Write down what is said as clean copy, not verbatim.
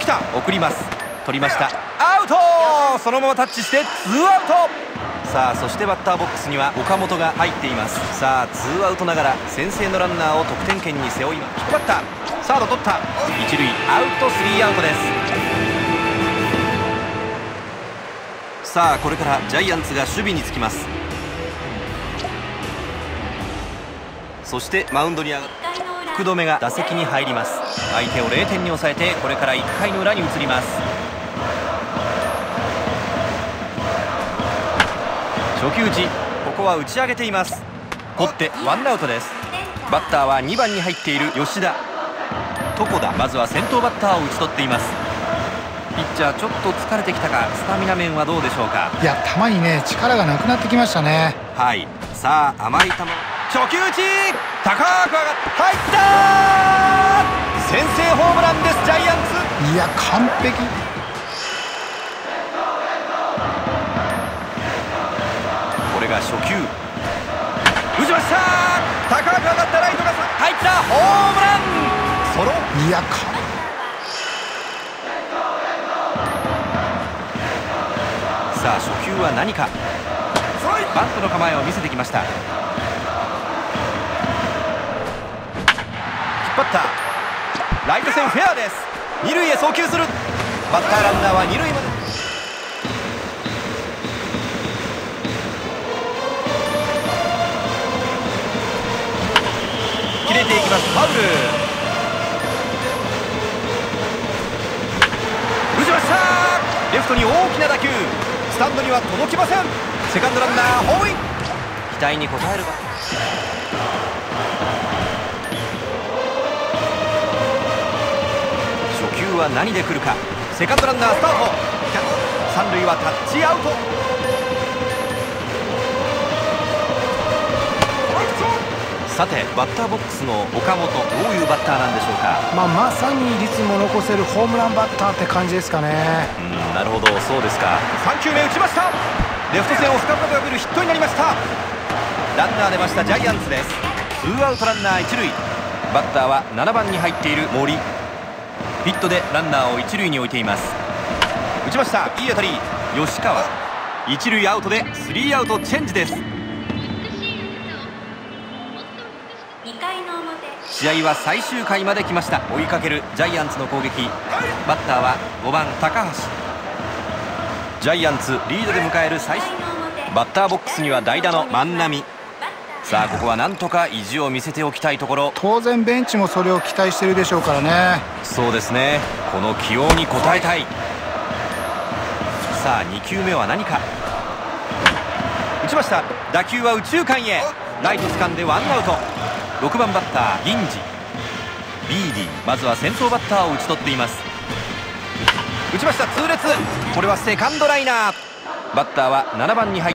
きた、送ります。取りました。アウト。そのままタッチして2アウト。さあそしてバッターボックスには岡本が入っています。さあ2アウトながら先制のランナーを得点圏に背負います。引っ張った。サード取った。一塁アウト、3アウトです。さあこれからジャイアンツが守備につきます。そしてマウンドに上がった福留が打席に入ります。相手を0点に抑えてこれから1回の裏に移ります。初球打ち、ここは打ち上げています。取ってワンアウトです。バッターは2番に入っている吉田。床田、まずは先頭バッターを打ち取っています。ピッチャーちょっと疲れてきたか、スタミナ面はどうでしょうか。 いや、球にね力がなくなってきましたね。 はい、さあ甘い球、初球打ち、高く上がって入った。先制ホームランです、ジャイアンツ。 いや完璧。 これが初球、打ちました。高く上がったライトが入った。ホームラン。ソロ。 いやさあ初球は何か。バントの構えを見せてきました。引っ張った。ライト線フェアです。二塁へ送球する。バッターランナーは二塁まで。切れていきます。ファウル。打ちました。レフトに大きな打球、スタンドには届きません。セカンドランナーホームイン。期待に応えるバッター。初球は何で来るか。セカンドランナースタート。三塁はタッチアウト。さてバッターボックスの岡本、どういうバッターなんでしょうか。 まさに率も残せるホームランバッターって感じですかね。 なるほど、そうですか。3球目打ちました。レフト線を深々と破るヒットになりました。ランナー出ました、ジャイアンツです。2アウトランナー1塁。バッターは7番に入っている森。ヒットでランナーを1塁に置いています。打ちました、いい当たり。吉川、1塁アウトで3アウトチェンジです。試合は最終回まで来ました。追いかけるジャイアンツの攻撃。バッターは5番高橋。ジャイアンツリードで迎える最終。バッターボックスには代打の万波。さあここはなんとか意地を見せておきたいところ。 当然ベンチもそれを期待してるでしょうからね。 そうですね、この起用に応えたい。さあ2球目は何か。打ちました。打球は右中間へ。ライト掴んでワンアウト。6番バッター銀次、ビーディ、まずは先頭バッターを打ち取っています。打ちました、痛烈。これはセカンドライナー。バッターは7番に入って